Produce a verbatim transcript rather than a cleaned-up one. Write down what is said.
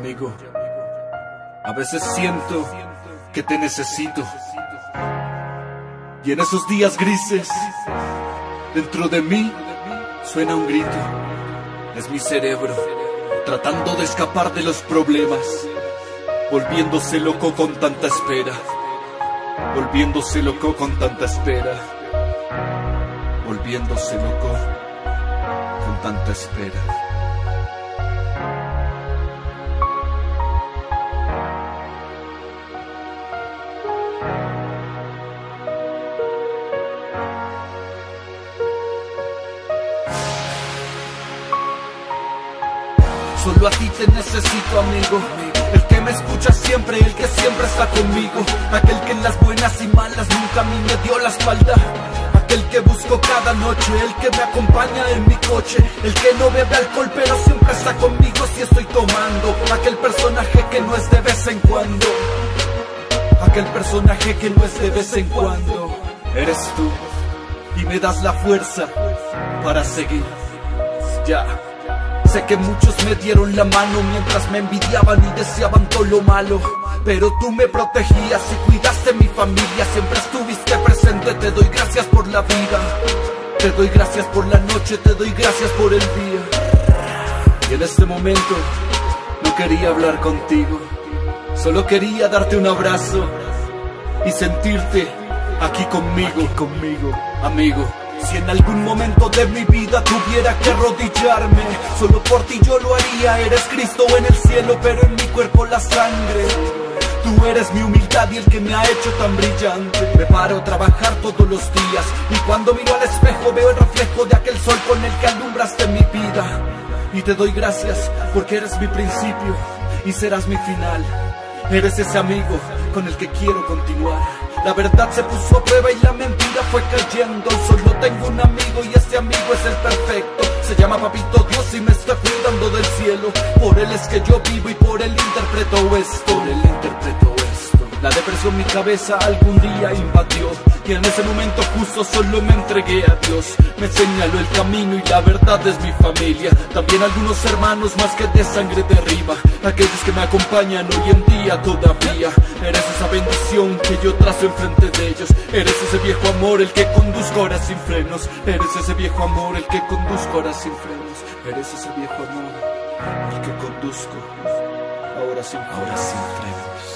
amigo, a veces siento que te necesito. Y en esos días grises, dentro de mí suena un grito. Es mi cerebro tratando de escapar de los problemas, volviéndose loco con tanta espera, volviéndose loco con tanta espera, volviéndose loco con tanta espera. Solo a ti te necesito, amigo, el que me escucha siempre, el que siempre está conmigo, aquel que en las buenas y malas nunca a mí me dio la espalda, aquel que busco cada noche, el que me acompaña en mi coche, el que no bebe alcohol pero siempre está conmigo si estoy tomando, aquel personaje que no es de vez en cuando, aquel personaje que no es de vez en cuando. Eres tú y me das la fuerza para seguir. Ya sé que muchos me dieron la mano mientras me envidiaban y deseaban todo lo malo, pero tú me protegías y cuidaste mi familia, siempre estuviste presente, te doy gracias por la vida, te doy gracias por la noche, te doy gracias por el día. Y en este momento no quería hablar contigo, solo quería darte un abrazo y sentirte aquí conmigo, aquí conmigo, amigo. Si en algún momento de mi vida tuviera que arrodillarme, solo por ti yo lo haría. Eres Cristo en el cielo, pero en mi cuerpo la sangre. Tú eres mi humildad y el que me ha hecho tan brillante. Me paro a trabajar todos los días y cuando miro al espejo veo el reflejo de aquel sol con el que alumbraste mi vida. Y te doy gracias porque eres mi principio y serás mi final. Eres ese amigo con el que quiero continuar. La verdad se puso a prueba y la mentira fue cayendo. Solo tengo un amigo y ese amigo es el perfecto. Se llama Papito Dios y me está cuidando del cielo. Por él es que yo vivo y por él interpreto esto. Por él interpreto esto. La depresión mi cabeza algún día invadió y en ese momento justo solo me entregué a Dios. Me señaló el camino y la verdad es mi familia. También algunos hermanos más que de sangre derriba, aquellos que me acompañan hoy en día todavía. Eres esa bendición que yo trazo enfrente de ellos. Eres ese viejo amor el que conduzco ahora sin frenos. Eres ese viejo amor el que conduzco ahora sin frenos. Eres ese viejo amor el que conduzco ahora sin frenos. Ahora sin frenos.